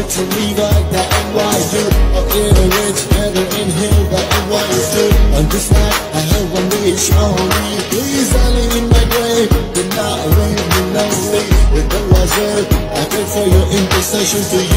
to me like the NYU. Or in a rich heaven in here, the NYU. On this night, I have one wish only. Please only in my grave, do not leave me lonely. With the wazir, I pray for your intercession to you.